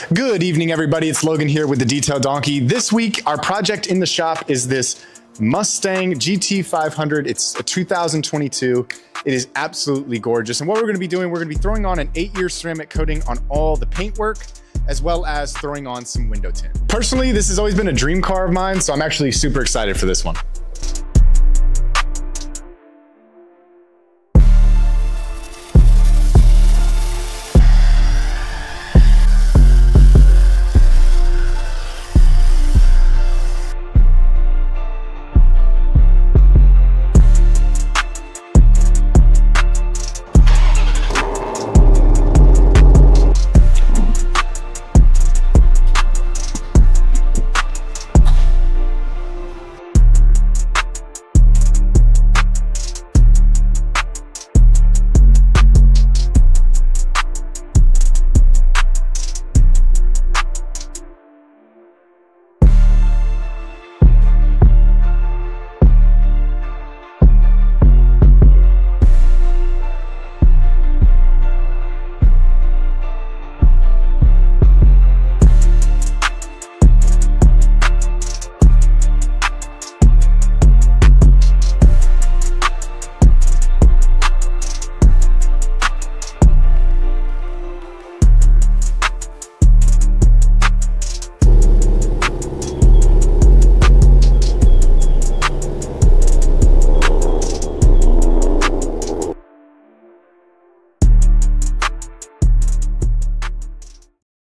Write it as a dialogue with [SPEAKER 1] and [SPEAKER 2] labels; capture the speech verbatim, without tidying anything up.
[SPEAKER 1] Good evening, everybody. It's Logan here with the Detail Donkey. This week, our project in the shop is this Mustang G T five hundred. It's a two thousand twenty-two. It is absolutely gorgeous. And what we're gonna be doing, we're gonna be throwing on an eight year ceramic coating on all the paintwork, as well as throwing on some window tint. Personally, this has always been a dream car of mine, so I'm actually super excited for this one.